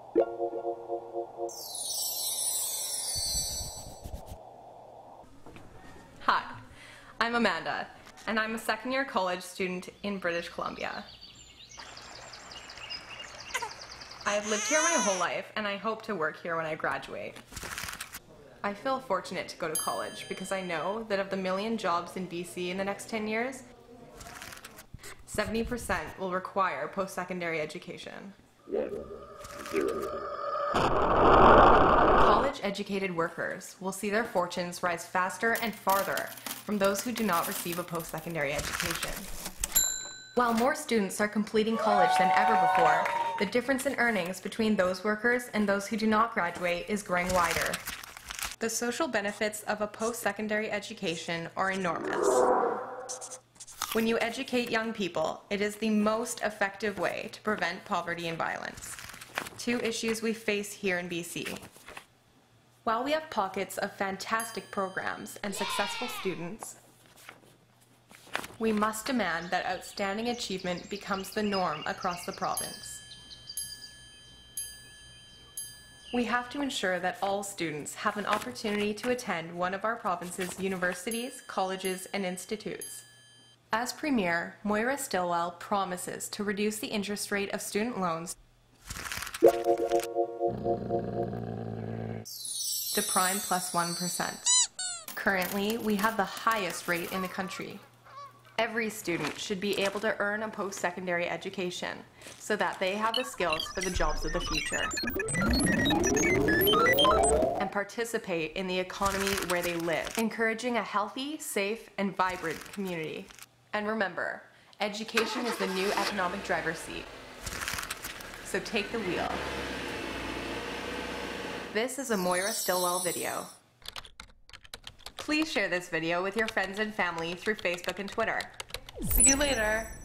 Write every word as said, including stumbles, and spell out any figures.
Hi, I'm Amanda, and I'm a second-year college student in British Columbia. I have lived here my whole life, and I hope to work here when I graduate. I feel fortunate to go to college because I know that of the million jobs in B C in the next ten years, seventy percent will require post-secondary education. College-educated workers will see their fortunes rise faster and farther from those who do not receive a post-secondary education. While more students are completing college than ever before, the difference in earnings between those workers and those who do not graduate is growing wider. The social benefits of a post-secondary education are enormous. When you educate young people, it is the most effective way to prevent poverty and violence, two issues we face here in B C. While we have pockets of fantastic programs and successful students, we must demand that outstanding achievement becomes the norm across the province. We have to ensure that all students have an opportunity to attend one of our province's universities, colleges, and institutes. As Premier, Moira Stillwell promises to reduce the interest rate of student loans to prime plus one percent. Currently, we have the highest rate in the country. Every student should be able to earn a post-secondary education so that they have the skills for the jobs of the future and participate in the economy where they live, encouraging a healthy, safe, and vibrant community. And remember, education is the new economic driver's seat. So take the wheel. This is a Moira Stillwell video. Please share this video with your friends and family through Facebook and Twitter. See you later!